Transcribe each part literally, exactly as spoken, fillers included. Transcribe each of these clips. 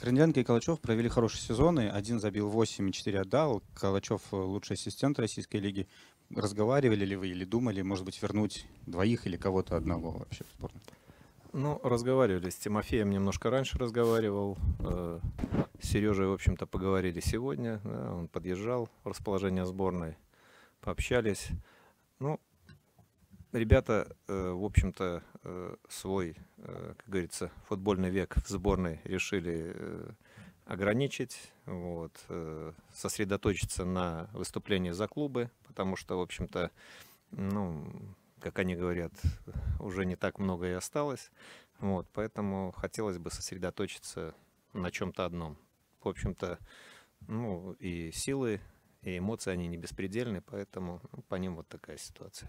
Корниенко и Калачев провели хорошие сезоны. Один забил восемь и четыре отдал. Калачев лучший ассистент российской лиги. Разговаривали ли вы или думали, может быть, вернуть двоих или кого-то одного вообще в сборную? Ну, разговаривали с Тимофеем, немножко раньше разговаривал. С Сережей, в общем-то, поговорили сегодня. Да, он подъезжал в расположение сборной. Пообщались. Ну, ребята, в общем-то, свой, как говорится, футбольный век в сборной решили ограничить, вот, сосредоточиться на выступлении за клубы, потому что, в общем-то, ну, как они говорят, уже не так много и осталось. Вот, поэтому хотелось бы сосредоточиться на чем-то одном. В общем-то, ну, и силы, и эмоции, они не беспредельны, поэтому ну, по ним вот такая ситуация.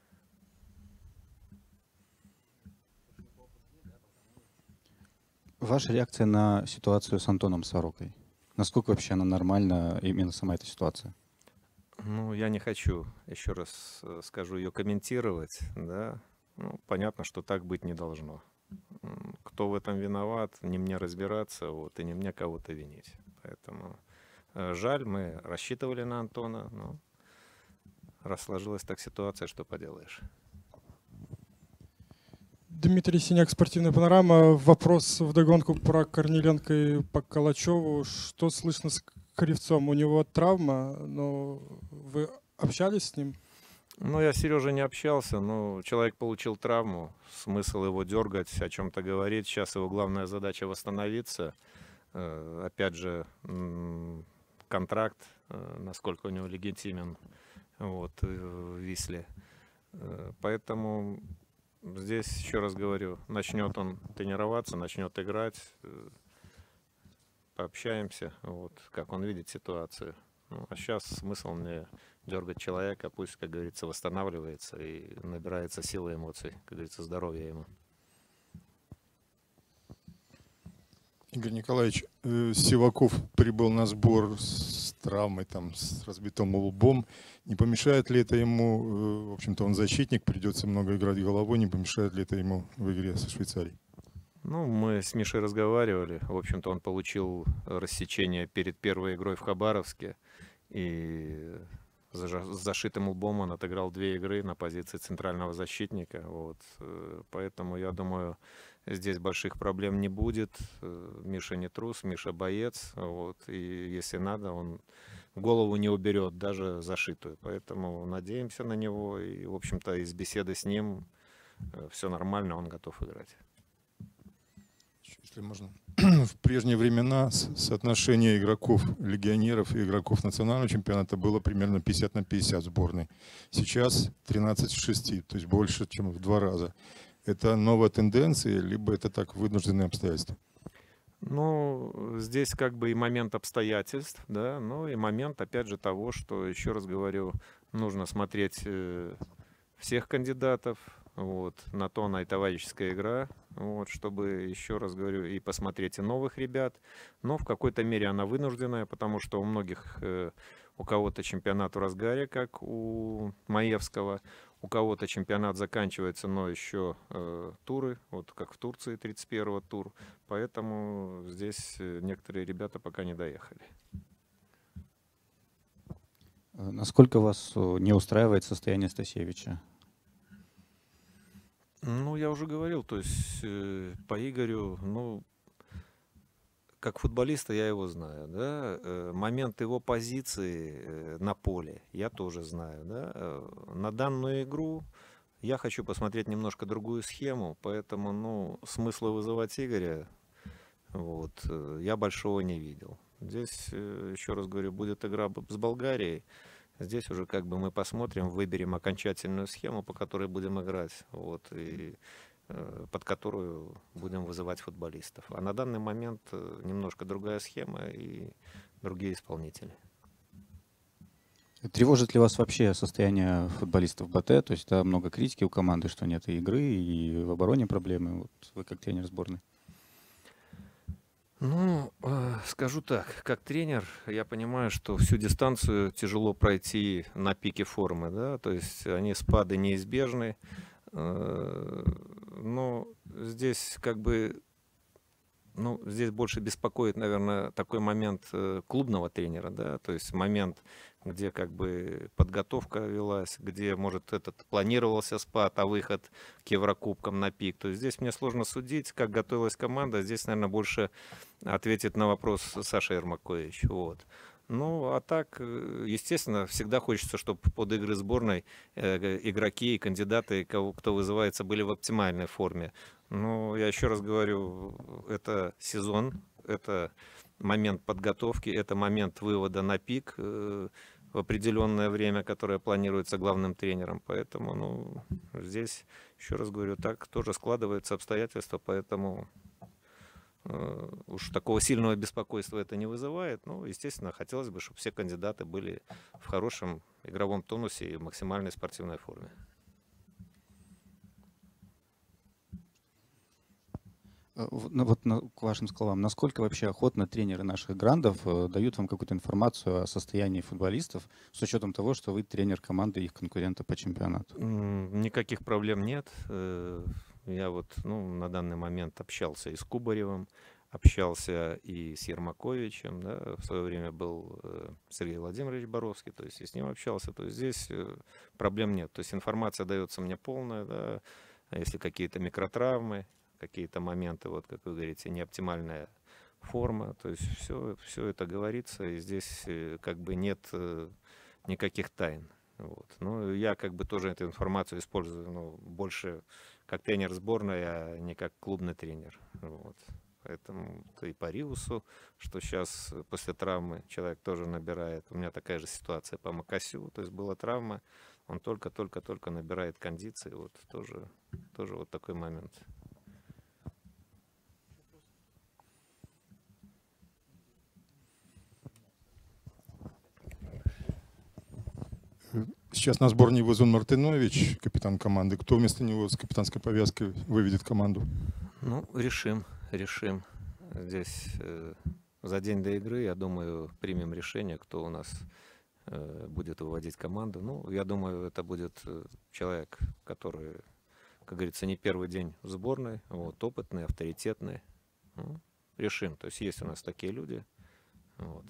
Ваша реакция на ситуацию с Антоном Сорокой? Насколько вообще она нормальна, именно сама эта ситуация? Ну, я не хочу, еще раз скажу, ее комментировать, да. Ну, понятно, что так быть не должно. Кто в этом виноват, не мне разбираться, вот, и не мне кого-то винить. Поэтому жаль, мы рассчитывали на Антона, но раз сложилась так ситуация, что поделаешь. Дмитрий Синяк, «Спортивная панорама». Вопрос вдогонку про Корниенко и по Калачеву. Что слышно с Кривцом? У него травма, но вы общались с ним? Ну, я с Сережей не общался, но человек получил травму. Смысл его дергать, о чем-то говорить. Сейчас его главная задача восстановиться. Опять же, контракт, насколько у него легитимен, вот, в Висле. Поэтому здесь, еще раз говорю, начнет он тренироваться, начнет играть, пообщаемся, вот, как он видит ситуацию. Ну, а сейчас смысл мне дергать человека, пусть, как говорится, восстанавливается и набирается силы, эмоций, как говорится, здоровья ему. Игорь Николаевич, Сиваков прибыл на сбор с травмой, там, с разбитым лбом. Не помешает ли это ему, в общем-то, он защитник, придется много играть головой, не помешает ли это ему в игре со Швейцарией? Ну, мы с Мишей разговаривали. В общем-то, он получил рассечение перед первой игрой в Хабаровске. И с зашитым лбом он отыграл две игры на позиции центрального защитника. Вот. Поэтому, я думаю, здесь больших проблем не будет. Миша не трус, Миша боец. Вот. И если надо, он голову не уберет, даже зашитую. Поэтому надеемся на него. И, в общем-то, из беседы с ним все нормально, он готов играть. Если можно. В прежние времена соотношение игроков-легионеров и игроков национального чемпионата было примерно пятьдесят на пятьдесят в сборной. Сейчас тринадцать к шести, то есть больше, чем в два раза. Это новая тенденция, либо это так вынужденные обстоятельства? Ну, здесь как бы и момент обстоятельств, да, но и момент, опять же, того, что, еще раз говорю, нужно смотреть всех кандидатов. Вот, на то она и товарищеская игра, вот, чтобы, еще раз говорю, и посмотреть и новых ребят. Но в какой-то мере она вынужденная, потому что у многих, э, у кого-то чемпионат в разгаре, как у Маевского, у кого-то чемпионат заканчивается, но еще э, туры, вот как в Турции тридцать первого тур. Поэтому здесь некоторые ребята пока не доехали. Насколько вас не устраивает состояние Стасевича? Ну, я уже говорил, то есть э, по Игорю, ну, как футболиста я его знаю, да, э, момент его позиции э, на поле я тоже знаю, да, э, на данную игру я хочу посмотреть немножко другую схему, поэтому, ну, смысла вызывать Игоря, вот, э, я большого не видел. Здесь, э, еще раз говорю, будет игра с Болгарией. Здесь уже как бы мы посмотрим, выберем окончательную схему, по которой будем играть, вот, и э, под которую будем вызывать футболистов. А на данный момент немножко другая схема и другие исполнители. Тревожит ли вас вообще состояние футболистов БТ? То есть да, много критики у команды, что нет и игры, и в обороне проблемы. Вот вы как тренер сборной. Ну, э, скажу так, как тренер, я понимаю, что всю дистанцию тяжело пройти на пике формы, да, то есть они спады неизбежны, э, но здесь как бы Ну, здесь больше беспокоит, наверное, такой момент э, клубного тренера, да, то есть момент, где как бы подготовка велась, где, может, этот планировался спад, а выход к Еврокубкам на пик. То есть здесь мне сложно судить, как готовилась команда. Здесь, наверное, больше ответит на вопрос Саша Ермакович. Вот. Ну, а так, э, естественно, всегда хочется, чтобы под игры сборной э, игроки и кандидаты, кого, кто вызывается, были в оптимальной форме. Ну, я еще раз говорю, это сезон, это момент подготовки, это момент вывода на пик э, в определенное время, которое планируется главным тренером. Поэтому, ну, здесь, еще раз говорю, так тоже складываются обстоятельства, поэтому э, уж такого сильного беспокойства это не вызывает. Ну, естественно, хотелось бы, чтобы все кандидаты были в хорошем игровом тонусе и в максимальной спортивной форме. Ну, вот на, к вашим словам, насколько вообще охотно тренеры наших грандов э, дают вам какую-то информацию о состоянии футболистов, с учетом того, что вы тренер команды их конкурента по чемпионату? М, Никаких проблем нет. Э, Я вот, ну, на данный момент общался и с Кубаревым, общался и с Ермаковичем, да, в свое время был э, Сергей Владимирович Боровский, то есть и с ним общался, то есть здесь э, проблем нет. То есть информация дается мне полная, да, а если какие-то микротравмы, какие-то моменты, вот как вы говорите, неоптимальная форма, то есть все, все это говорится, и здесь э, как бы нет э, никаких тайн. Вот. Ну, я как бы тоже эту информацию использую, ну, больше как тренер сборной, а не как клубный тренер. Вот. Поэтому то и по Риусу, что сейчас после травмы человек тоже набирает. У меня такая же ситуация по Макасю, то есть была травма, он только-только-только набирает кондиции, вот тоже, тоже вот такой момент. Сейчас на сборной вызван Мартынович, капитан команды. Кто вместо него с капитанской повязкой выведет команду? Ну, решим, решим. Здесь э, за день до игры, я думаю, примем решение, кто у нас э, будет выводить команду. Ну, я думаю, это будет э, человек, который, как говорится, не первый день в сборной, вот, опытный, авторитетный. Ну, решим. То есть есть у нас такие люди. Вот.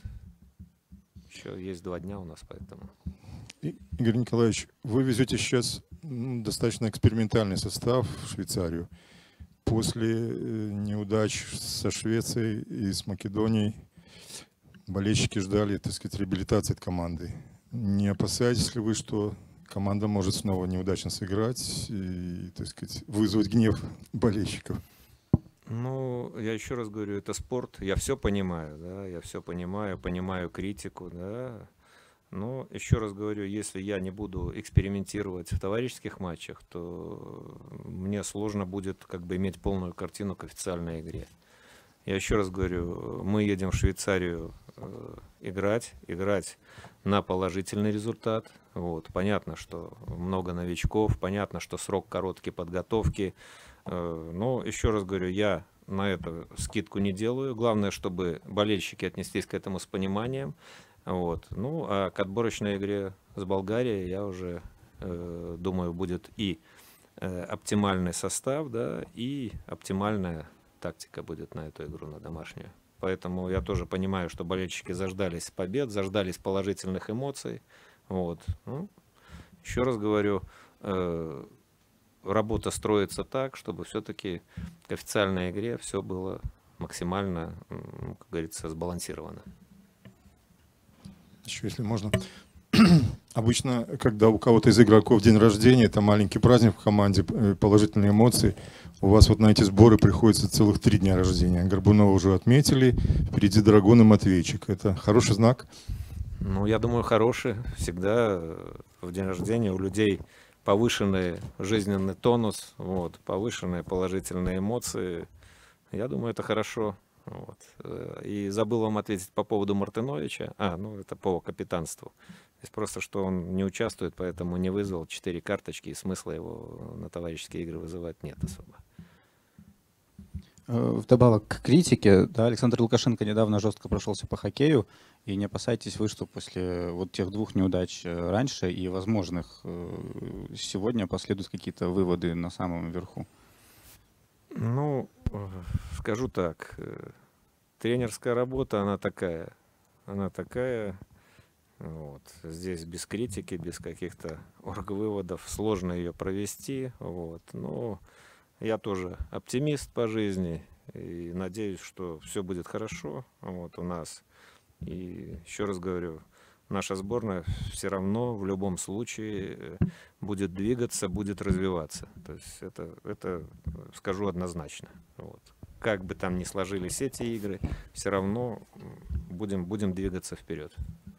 Еще есть два дня у нас, поэтому... Игорь Николаевич, вы везете сейчас достаточно экспериментальный состав в Швейцарию. После неудач со Швецией и с Македонией болельщики ждали, так сказать, реабилитации от команды. Не опасаетесь ли вы, что команда может снова неудачно сыграть и, так сказать, вызвать гнев болельщиков? Ну, я еще раз говорю, это спорт. Я все понимаю, да, я все понимаю, понимаю критику, да. Но еще раз говорю, если я не буду экспериментировать в товарищеских матчах, то мне сложно будет как бы иметь полную картину к официальной игре. Я еще раз говорю, мы едем в Швейцарию э, играть, играть на положительный результат. Вот. Понятно, что много новичков, понятно, что срок короткий подготовки. Э, но еще раз говорю, я на это скидку не делаю. Главное, чтобы болельщики отнеслись к этому с пониманием. Вот. Ну, а к отборочной игре с Болгарией, я уже э, думаю, будет и э, оптимальный состав, да, и оптимальная тактика будет на эту игру, на домашнюю. Поэтому я тоже понимаю, что болельщики заждались побед, заждались положительных эмоций. Вот. Ну, еще раз говорю, э, работа строится так, чтобы все-таки к официальной игре все было максимально, ну, как говорится, сбалансировано. Еще, если можно. Обычно, когда у кого-то из игроков день рождения, это маленький праздник в команде, положительные эмоции. У вас вот на эти сборы приходится целых три дня рождения. Горбунова уже отметили, впереди Драгун и Матвейчик. Это хороший знак? Ну, я думаю, хороший. Всегда в день рождения у людей повышенный жизненный тонус, вот, повышенные положительные эмоции. Я думаю, это хорошо. Вот. И забыл вам ответить по поводу Мартыновича. А, ну это по капитанству. Здесь просто, что он не участвует, поэтому не вызвал четыре карточки, и смысла его на товарищеские игры вызывать нет особо. Вдобавок к критике, да, Александр Лукашенко недавно жестко прошелся по хоккею. И не опасайтесь вы, что после вот тех двух неудач раньше и возможных сегодня последуют какие-то выводы на самом верху? Ну, Скажу так, тренерская работа, она такая, она такая, вот, здесь без критики, без каких-то оргвыводов, сложно ее провести, вот, но я тоже оптимист по жизни и надеюсь, что все будет хорошо, вот, у нас, и еще раз говорю, наша сборная все равно в любом случае будет двигаться, будет развиваться. То есть это, это скажу однозначно. Вот. Как бы там ни сложились эти игры, все равно будем, будем двигаться вперед.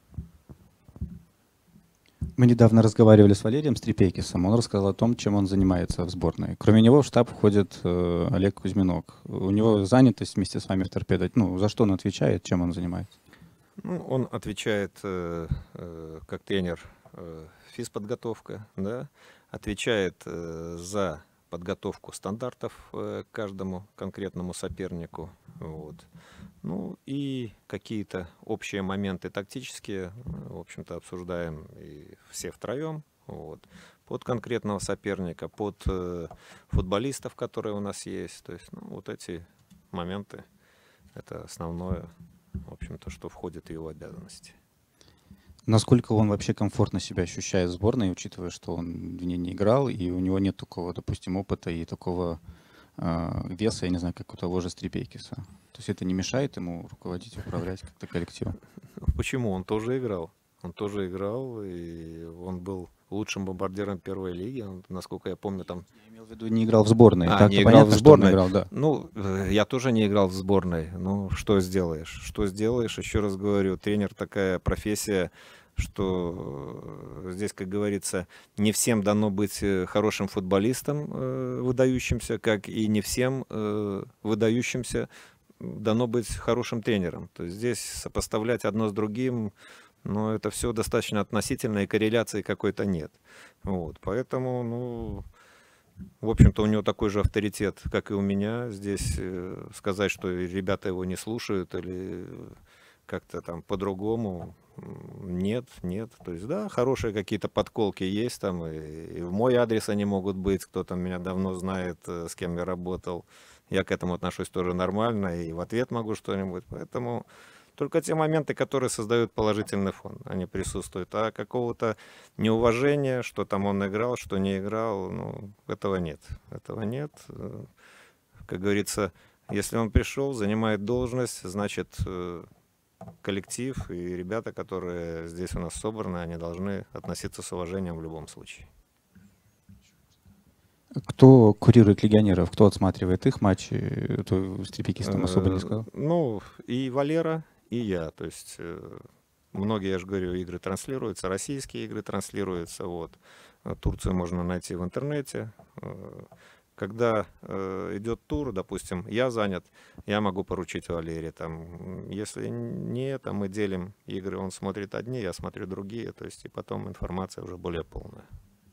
Мы недавно разговаривали с Валерием Стрипейкисом. Он рассказал о том, чем он занимается в сборной. Кроме него в штаб входит э, Олег Кузьминок. У него занятость вместе с вами в торпедо. Ну, за что он отвечает, чем он занимается? Ну, он отвечает э, э, как тренер э, физподготовка, да, отвечает э, за подготовку стандартов э, каждому конкретному сопернику. Вот. Ну и какие-то общие моменты тактические, в общем-то, обсуждаем и все втроем. Вот. Под конкретного соперника, под э, футболистов, которые у нас есть. То есть, ну, вот эти моменты, это основное, в общем-то, что входит в его обязанности. Насколько он вообще комфортно себя ощущает в сборной, учитывая, что он в ней не играл, и у него нет такого, допустим, опыта и такого э, веса, я не знаю, как у того же Стрипейкиса. То есть это не мешает ему руководить, управлять как-то коллективом? Почему? Он тоже играл. Он тоже играл, и он был лучшим бомбардиром первой лиги. Он, насколько я помню, там... Я имел в виду, не играл в сборной. А, Так-то не играл понятно, в сборной. Что он играл, да. Ну, я тоже не играл в сборной. Ну, что сделаешь? Что сделаешь? Еще раз говорю, тренер такая профессия, что здесь, как говорится, не всем дано быть хорошим футболистом, э, выдающимся, как и не всем э, выдающимся дано быть хорошим тренером. То есть здесь сопоставлять одно с другим, но это все достаточно относительно, и корреляции какой-то нет. Вот. Поэтому, ну, в общем-то, у него такой же авторитет, как и у меня. Здесь э, сказать, что ребята его не слушают или как-то там по-другому, нет, нет. То есть, да, хорошие какие-то подколки есть там, и, и в мой адрес они могут быть, кто там меня давно знает, э, с кем я работал. Я к этому отношусь тоже нормально, и в ответ могу что-нибудь. Поэтому только те моменты, которые создают положительный фон, они присутствуют. А какого-то неуважения, что там он играл, что не играл, ну, этого нет. Этого нет. Как говорится, если он пришел, занимает должность, значит, коллектив и ребята, которые здесь у нас собраны, они должны относиться с уважением в любом случае. Кто курирует легионеров, кто отсматривает их матчи? То Стрипейкис там особо не сказал. Ну, и Валера, и я. То есть многие, я же говорю, игры транслируются, российские игры транслируются. Вот. Турцию можно найти в интернете. Когда э, идет тур, допустим, я занят, я могу поручить Валерии. Там, если не, там мы делим игры, он смотрит одни, я смотрю другие. То есть и потом информация уже более полная.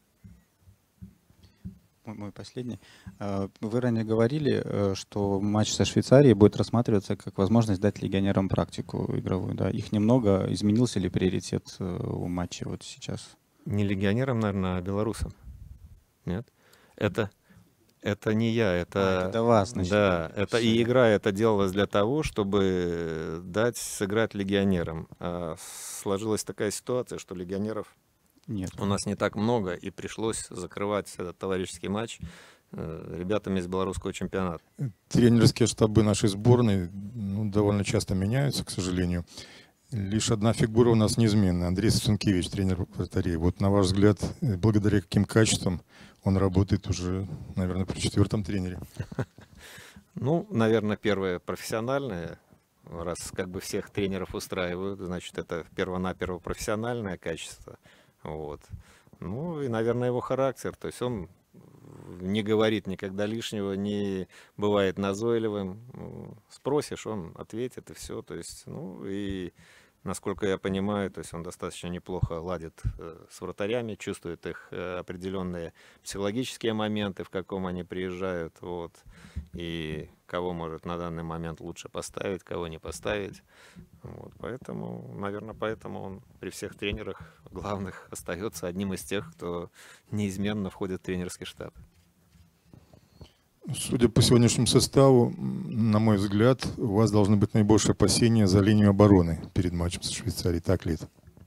Мой последний. Вы ранее говорили, что матч со Швейцарией будет рассматриваться как возможность дать легионерам практику игровую. Да? Их немного. Изменился ли приоритет у матча вот сейчас? Не легионерам, наверное, а белорусам. Нет? Это, это не я. Это, а, это до вас, значит. Да, это и игра это делалась для того, чтобы дать сыграть легионерам. А сложилась такая ситуация, что легионеров Нет. у нас не так много, и пришлось закрывать этот товарищеский матч э, ребятами из белорусского чемпионата. Тренерские штабы нашей сборной ну, довольно часто меняются, к сожалению. Лишь одна фигура у нас неизменна. Андрей Савцункевич, тренер вратарей. Вот на ваш взгляд, благодаря каким качествам он работает уже, наверное, при четвертом тренере? Ну, наверное, первое профессиональное. Раз как бы всех тренеров устраивают, значит, это перво-наперво профессиональное качество. Вот. Ну и, наверное, его характер. То есть он не говорит никогда лишнего, не бывает назойливым. Спросишь, он ответит, и все. То есть, ну и, насколько я понимаю, то есть он достаточно неплохо ладит с вратарями, чувствует их определенные психологические моменты, в каком они приезжают. Вот. И кого может на данный момент лучше поставить, кого не поставить. Вот, поэтому, наверное, поэтому он при всех тренерах главных остается одним из тех, кто неизменно входит в тренерский штаб. Судя по сегодняшнему составу, на мой взгляд, у вас должны быть наибольшие опасения за линию обороны перед матчем со Швейцарией. Так ли это?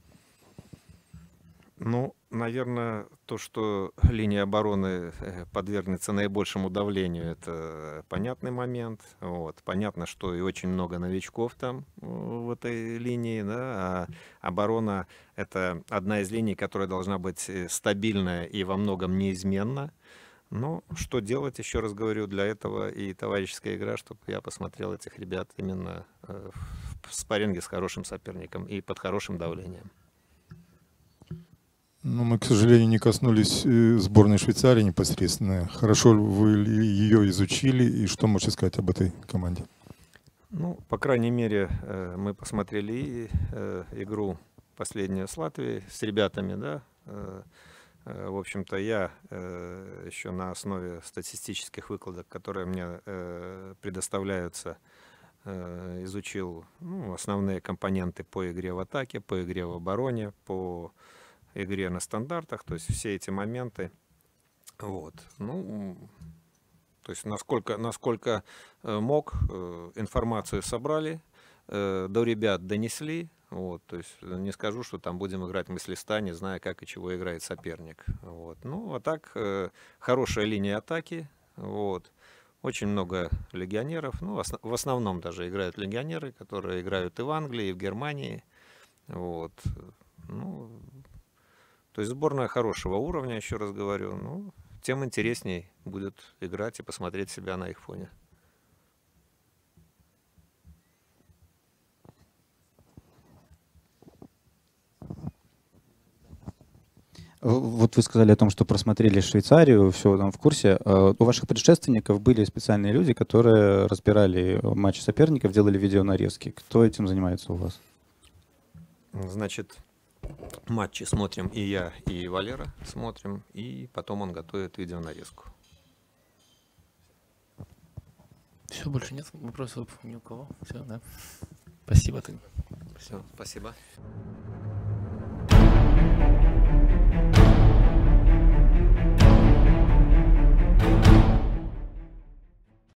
Ну, наверное, то, что линия обороны подвергнется наибольшему давлению, это понятный момент. Вот. Понятно, что и очень много новичков там в этой линии, да, а оборона — это одна из линий, которая должна быть стабильная и во многом неизменна. Но что делать, еще раз говорю, для этого и товарищеская игра, чтобы я посмотрел этих ребят именно в спарринге с хорошим соперником и под хорошим давлением. Ну, мы, к сожалению, не коснулись сборной Швейцарии непосредственно. Хорошо вы ее изучили, и что можете сказать об этой команде? Ну, по крайней мере, мы посмотрели игру последнюю с Латвией, с ребятами, да. В общем-то, я еще на основе статистических выкладок, которые мне предоставляются, изучил, ну, основные компоненты по игре в атаке, по игре в обороне, по игре на стандартах, то есть все эти моменты. Вот. Ну, то есть насколько, насколько мог, информацию собрали, до ребят донесли. Вот, то есть не скажу, что там будем играть мы с листа, не зная, как и чего играет соперник. Вот. Ну, а так, э, хорошая линия атаки. Вот. Очень много легионеров. Ну, в основном даже играют легионеры, которые играют и в Англии, и в Германии. Вот. Ну, то есть сборная хорошего уровня, еще раз говорю. Ну, тем интересней будет играть и посмотреть себя на их фоне. Вот вы сказали о том, что просмотрели Швейцарию, все там в курсе. У ваших предшественников были специальные люди, которые разбирали матчи соперников, делали видеонарезки. Кто этим занимается у вас? Значит, матчи смотрим и я, и Валера смотрим, и потом он готовит видеонарезку. Все, больше нет вопросов ни у кого. Все, да. Спасибо. Все, спасибо.